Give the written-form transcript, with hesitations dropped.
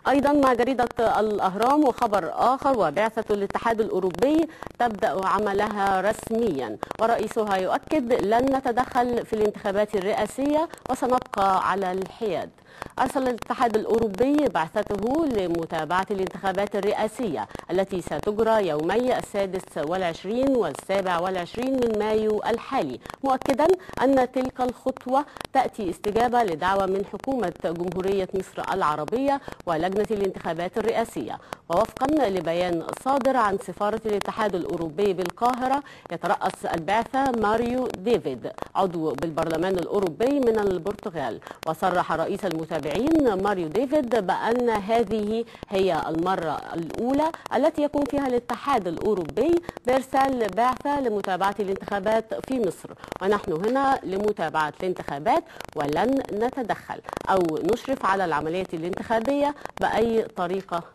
أيضا مع جريدة الأهرام وخبر آخر، وبعثة الاتحاد الأوروبي تبدأ عملها رسميا ورئيسها يؤكد لن نتدخل في الانتخابات الرئاسية وسنبقى على الحياد. أرسل الاتحاد الأوروبي بعثته لمتابعة الانتخابات الرئاسية التي ستجرى يومي 26 و27 من مايو الحالي، مؤكدا أن تلك الخطوة تأتي استجابة لدعوة من حكومة جمهورية مصر العربية ولجنة الانتخابات الرئاسية. ووفقا لبيان صادر عن سفارة الاتحاد الأوروبي بالقاهرة، يترأس البعثة ماريو ديفيد عضو بالبرلمان الأوروبي من البرتغال. وصرح رئيس المتابعين ماريو ديفيد بأن هذه هي المرة الأولى التي يكون فيها الاتحاد الأوروبي بإرسال بعثة لمتابعة الانتخابات في مصر، ونحن هنا لمتابعة الانتخابات ولن نتدخل أو نشرف على العملية الانتخابية بأي طريقة